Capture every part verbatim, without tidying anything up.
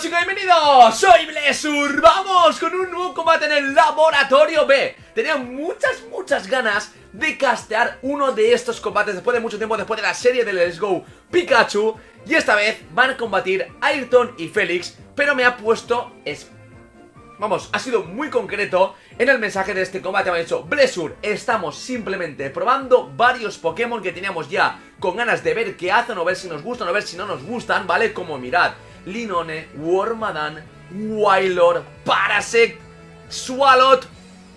chicos, bienvenidos, soy Blessur. Vamos con un nuevo combate en el Laboratorio B. Tenía muchas, muchas ganas de castear uno de estos combates después de mucho tiempo, después de la serie de Let's Go Pikachu. Y esta vez van a combatir Ayrton y Félix, pero me ha puesto... Es... Vamos, ha sido muy concreto en el mensaje de este combate. Me ha dicho: Blessur, estamos simplemente probando varios Pokémon que teníamos ya con ganas de ver qué hacen, o ver si nos gustan, o ver si no nos gustan, ¿vale? Como mirad, Linoone, Wormadam, Wailord, Parasect, Swalot,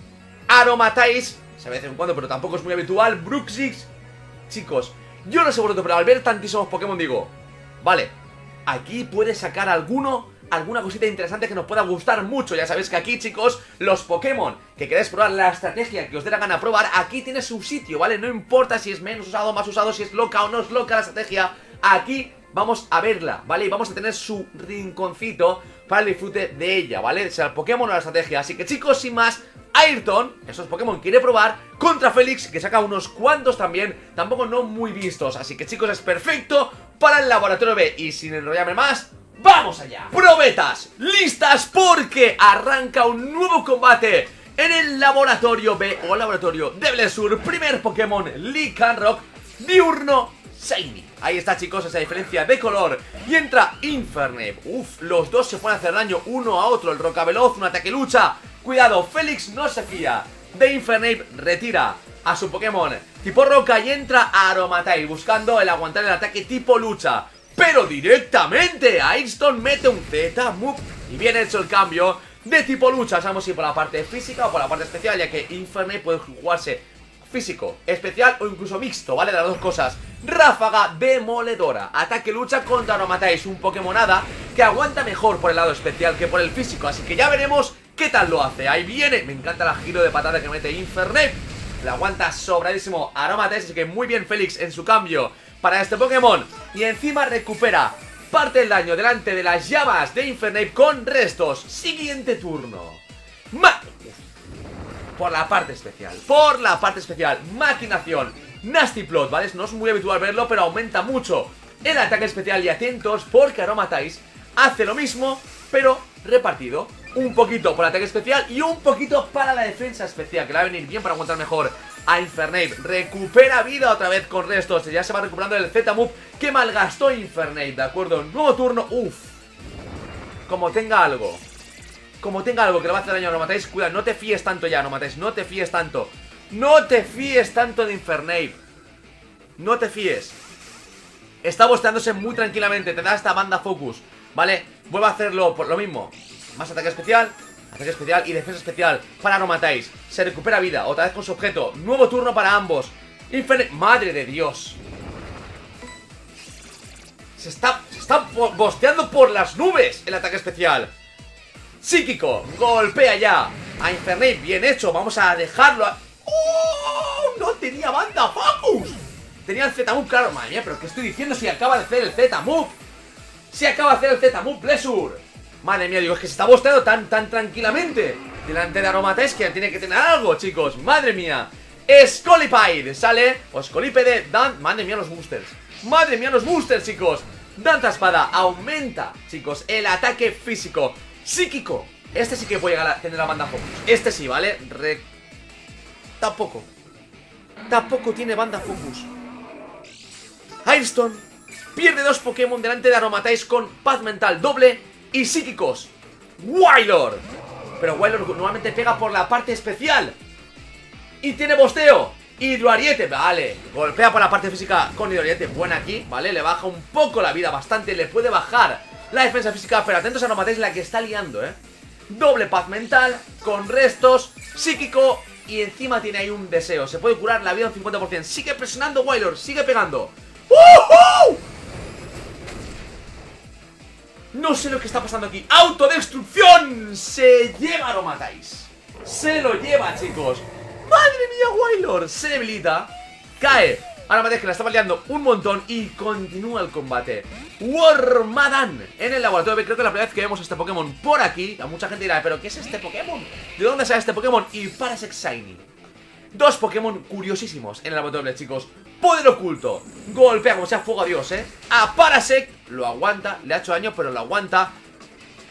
Aromatize, se ve de vez en cuando pero tampoco es muy habitual, Bruxix. Chicos, yo no sé vosotros, pero al ver tantísimos Pokémon digo, vale, aquí puede sacar alguno, alguna cosita interesante que nos pueda gustar mucho. Ya sabéis que aquí, chicos, los Pokémon que queréis probar, la estrategia que os dé la gana probar, aquí tiene su sitio, ¿vale? No importa si es menos usado o más usado, si es loca o no es loca la estrategia, aquí vamos a verla, ¿vale? Y vamos a tener su rinconcito para el disfrute de ella, ¿vale? Sea el Pokémon o la estrategia. Así que, chicos, sin más, Ayrton, esos Pokémon quiere probar contra Félix, que saca unos cuantos también, tampoco no muy vistos. Así que, chicos, es perfecto para el Laboratorio B. Y sin enrollarme más, ¡vamos allá! Probetas, listas, porque arranca un nuevo combate en el Laboratorio B o Laboratorio de Blessur. Primer Pokémon, Lycanroc, diurno, Shiny. Ahí está, chicos, esa diferencia de color. Y entra Infernape. Uf, los dos se pueden hacer daño uno a otro. El Rocaveloz, un ataque lucha. Cuidado, Félix no se fía de Infernape, retira a su Pokémon tipo roca y entra Aromatize, buscando el aguantar el ataque tipo lucha. Pero directamente Ayrton mete un Z-Move y bien hecho el cambio de tipo lucha. Sabemos si por la parte física o por la parte especial, ya que Infernape puede jugarse físico, especial o incluso mixto, ¿vale? De las dos cosas. Ráfaga demoledora, ataque lucha contra Aromatize, un Pokémonada que aguanta mejor por el lado especial que por el físico, así que ya veremos qué tal lo hace. Ahí viene, me encanta el giro de patada que mete Infernape, le aguanta sobradísimo Aromatize, así que muy bien Félix en su cambio para este Pokémon. Y encima recupera parte del daño delante de las llamas de Infernape con restos. Siguiente turno, Ma por la parte especial, por la parte especial, maquinación, Nasty Plot, ¿vale? No es muy habitual verlo, pero aumenta mucho el ataque especial. Y atentos, porque Aromatize hace lo mismo, pero repartido. Un poquito por el ataque especial y un poquito para la defensa especial, que le va a venir bien para aguantar mejor a Infernape. Recupera vida otra vez con restos, ya se va recuperando el Z-Move que malgastó Infernape, ¿de acuerdo? Nuevo turno, uff. Como tenga algo Como tenga algo que le va a hacer daño a Aromatize, cuidado, no te fíes tanto ya, Aromatize, no te fíes tanto. No te fíes tanto de Infernape. No te fíes. Está bosteándose muy tranquilamente, te da esta banda focus, ¿vale? Vuelve a hacerlo por lo mismo. Más ataque especial, ataque especial y defensa especial para Aromatize. Se recupera vida, otra vez con su objeto. Nuevo turno para ambos. Infernape, madre de Dios. Se está, se está bosteando por las nubes el ataque especial. Psíquico, golpea ya a Infernape, bien hecho, vamos a dejarlo a... ¡Oh! No tenía banda focus. Tenía el Z-Move, claro, madre mía, pero ¿qué estoy diciendo? Si acaba de hacer el Z-Move. Si acaba de hacer el Z-Move, Blessur. Madre mía, digo, es que se está bosteando tan, tan tranquilamente delante de Aromatize que tiene que tener algo, chicos. Madre mía. Scolipede sale, o Scolipede, Dan... Madre mía los boosters. Madre mía los boosters, chicos. Danza Espada aumenta, chicos, el ataque físico. Psíquico, este sí que puede llegar a tener la banda focus. Este sí, ¿vale? Re... Tampoco Tampoco tiene banda focus. Ayrton pierde dos Pokémon delante de Aromatize con paz mental doble y psíquicos. Wailord, pero Wailord normalmente pega por la parte especial y tiene bosteo. Hidroariete, vale, golpea por la parte física con Hidroariete, buena aquí, ¿vale? Le baja un poco la vida, bastante, le puede bajar la defensa física, pero atentos a Aromatize la que está liando, ¿eh? Doble paz mental, con restos, psíquico y encima tiene ahí un deseo. Se puede curar la vida un cincuenta por ciento. Sigue presionando Wailord, sigue pegando. ¡Uh-huh! No sé lo que está pasando aquí. ¡Autodestrucción! Se lleva Aromatize. Se lo lleva, chicos. ¡Madre mía, Wailord! Se debilita, cae Aromatize, que la está baleando un montón y continúa el combate. Wormadam en el laboratorio. Creo que es la primera vez que vemos este Pokémon por aquí. A mucha gente dirá, ¿pero qué es este Pokémon? ¿De dónde sale este Pokémon? Y Parasect Shiny. Dos Pokémon curiosísimos en el laboratorio, chicos. Poder oculto, golpea como sea fuego a Dios, ¿eh? A Parasect, lo aguanta, le ha hecho daño, pero lo aguanta.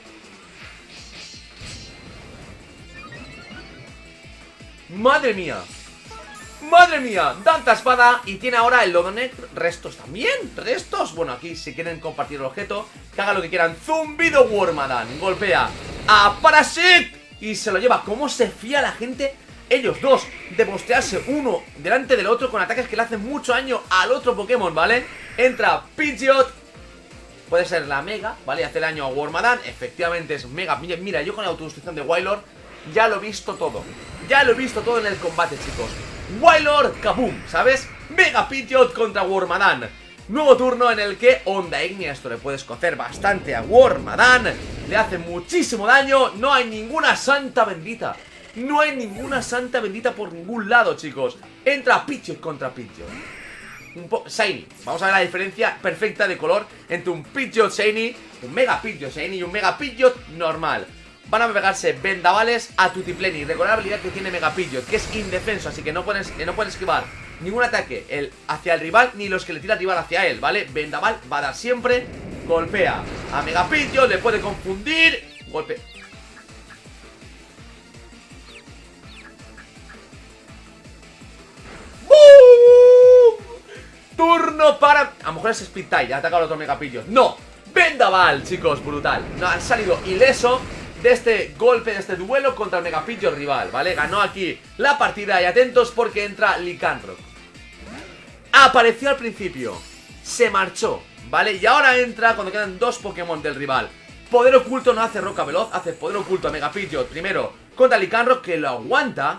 Madre mía. Madre mía, danza espada. Y tiene ahora el lodo negro. Restos también, restos. Bueno, aquí si quieren compartir el objeto, que hagan lo que quieran. Zumbido Wormadam. Golpea a Parasect y se lo lleva. ¿Cómo se fía la gente? Ellos dos, de postearse uno delante del otro con ataques que le hacen mucho daño al otro Pokémon, ¿vale? Entra Pidgeot. Puede ser la Mega, ¿vale? Hace daño a Wormadam. Efectivamente es Mega. Mira, yo con la autodestrucción de Wailord ya lo he visto todo. Ya lo he visto todo en el combate, chicos. Wailord, kaboom, ¿sabes? Mega Pidgeot contra Wormadam. Nuevo turno en el que Onda Ignea. Esto le puedes cocer bastante a Wormadam. Le hace muchísimo daño. No hay ninguna santa bendita. No hay ninguna santa bendita por ningún lado, chicos. Entra Pidgeot contra Pidgeot. Un poco Shiny. Vamos a ver la diferencia perfecta de color entre un Pidgeot Shiny, un Mega Pidgeot Shiny y un Mega Pidgeot normal. Van a pegarse vendavales a Tutipleni. Recordad la habilidad que tiene Mega Pidgeot, que es indefenso, así que no puedes, no puedes esquivar ningún ataque el, hacia el rival, ni los que le tira el rival hacia él, ¿vale? Vendaval va a dar siempre. Golpea a Mega Pidgeot, le puede confundir. Golpe. Turno para... A lo mejor es Speed Type, ya ha atacado al otro Mega Pidgeot. ¡No! Vendaval, chicos, brutal. No, han salido ileso de este golpe, de este duelo contra el Mega Pidgeot rival, ¿vale? Ganó aquí la partida y atentos porque entra Lycanroc. Apareció al principio, se marchó, ¿vale? Y ahora entra cuando quedan dos Pokémon del rival. Poder oculto no hace Roca Veloz, hace poder oculto a Mega Pidgeot primero contra Lycanroc, que lo aguanta.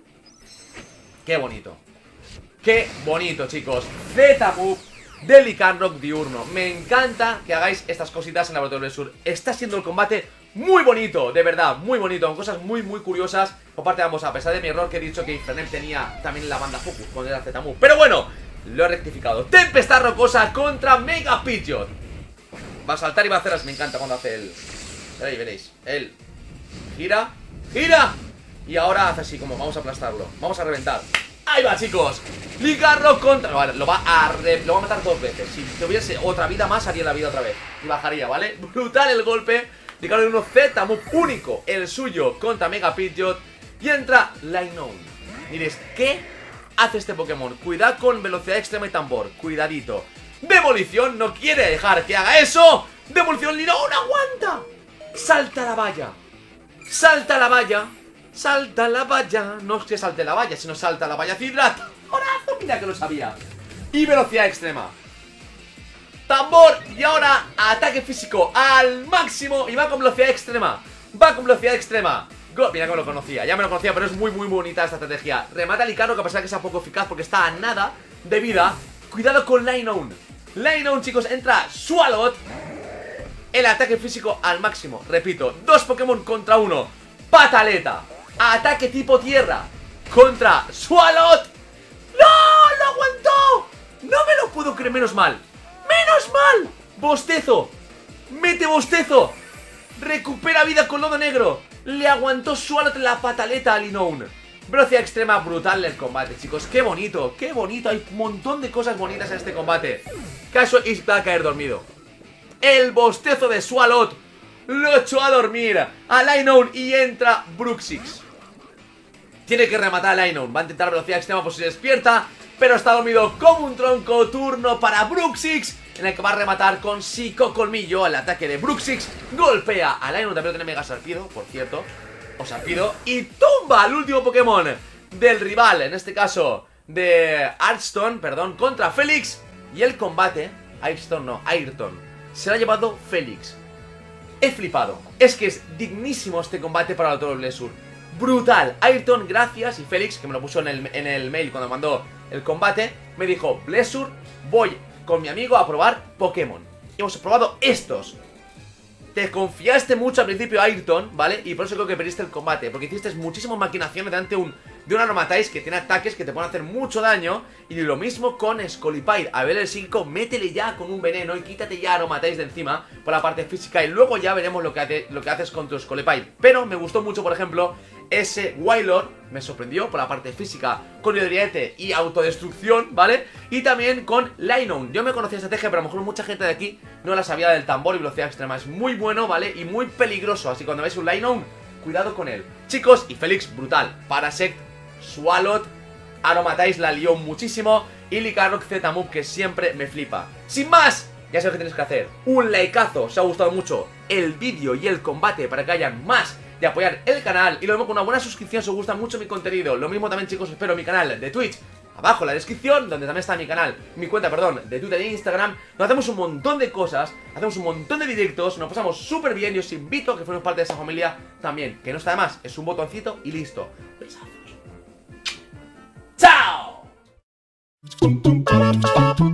Qué bonito. Qué bonito, chicos. Z-Move de Lycanroc diurno. Me encanta que hagáis estas cositas en Laboratorio del Sur. Está siendo el combate muy bonito, de verdad, muy bonito, con cosas muy, muy curiosas. Por parte de ambos, a pesar de mi error que he dicho que Infernape tenía también la banda Focus con el Z-Move. Pero bueno, lo he rectificado. Tempestad Rocosa contra Mega Pidgeot. Va a saltar y va a hacer as. Me encanta cuando hace el... Veréis, veréis. Él gira, gira. Y ahora hace así como vamos a aplastarlo. Vamos a reventar. Ahí va, chicos. Lycanroc contra... Vale, lo va a re... lo va a matar dos veces. Si tuviese otra vida más, haría la vida otra vez. Y bajaría, ¿vale? Brutal el golpe. Lycanroc uno Z-Move único, el suyo, contra Mega Pidgeot. Y entra Linoone. Diréis, ¿qué hace este Pokémon? Cuidado con velocidad extrema y tambor. Cuidadito. Demolición, no quiere dejar que haga eso. Demolición, Linoone aguanta. Salta la valla. Salta la valla. Salta la valla. No es que salte la valla, sino salta la valla. Cidrata. ¡Horazo! Mira que lo sabía. Y velocidad extrema. Tambor. Y ahora ataque físico al máximo. Y va con velocidad extrema. Va con velocidad extrema. Go Mira que me lo conocía. Ya me lo conocía, pero es muy muy bonita esta estrategia. Remata a Lycanroc, que a pesar de que sea poco eficaz porque está a nada de vida. Cuidado con Linoone. Linoone, chicos, entra Swalot. El ataque físico al máximo. Repito, dos Pokémon contra uno. Pataleta. Ataque tipo tierra contra Swalot. ¡No! ¡Lo aguantó! No me lo puedo creer, menos mal. ¡Menos mal! Bostezo. Mete bostezo. Recupera vida con lodo negro. Le aguantó Swalot la pataleta a Linoone. Velocidad extrema brutal el combate, chicos. Qué bonito, qué bonito. Hay un montón de cosas bonitas en este combate. Caso y va a caer dormido. El bostezo de Swalot lo echó a dormir a Linoone y entra Bruxix. Tiene que rematar a Linoone. Va a intentar velocidad extrema por si despierta, pero está dormido como un tronco. Turno para Bruxix, en el que va a rematar con Psicocolmillo. El ataque de Bruxix golpea a Linoone. También lo tiene Mega Sarpido, por cierto. O Sarpido. Y tumba al último Pokémon del rival, en este caso de Hearthstone, perdón, contra Félix. Y el combate, Hearthstone no, Ayrton, se lo ha llevado Félix. He flipado. Es que es dignísimo este combate para el Laboratorio del Sur. Brutal. Ayrton, gracias. Y Félix, que me lo puso en el, en el mail cuando mandó el combate, me dijo: Blessur, voy con mi amigo a probar Pokémon. Y hemos probado estos. Te confiaste mucho al principio, Ayrton, ¿vale? Y por eso creo que perdiste el combate, porque hiciste muchísimas maquinaciones delante un, de un Aromatize que tiene ataques que te pueden hacer mucho daño. Y lo mismo con Scolipide. A ver el psíquico, métele ya con un veneno y quítate ya Aromatize de encima por la parte física. Y luego ya veremos lo que, hace, lo que haces con tu Scolipide. Pero me gustó mucho, por ejemplo, ese Wailord. Me sorprendió por la parte física con Hidriete y autodestrucción, ¿vale? Y también con Linoone. Yo me conocía esa estrategia, pero a lo mejor mucha gente de aquí no la sabía del tambor y velocidad extrema. Es muy bueno, ¿vale? Y muy peligroso. Así que cuando veis un Linoone, cuidado con él. Chicos, y Félix, brutal. Parasect, Swalot, Aromatize la lió muchísimo y Licarrock Z-Move, que siempre me flipa. Sin más, ya sabes lo que tienes que hacer. Un likeazo, si os ha gustado mucho el vídeo y el combate, para que haya más de apoyar el canal. Y lo mismo con una buena suscripción si os gusta mucho mi contenido. Lo mismo también, chicos, espero mi canal de Twitch abajo en la descripción, donde también está mi canal, mi cuenta, perdón, de Twitter e Instagram. Nos hacemos un montón de cosas, hacemos un montón de directos, nos pasamos súper bien y os invito a que forméis parte de esa familia también. Que no está de más, es un botoncito y listo. Besazos. ¡Chao!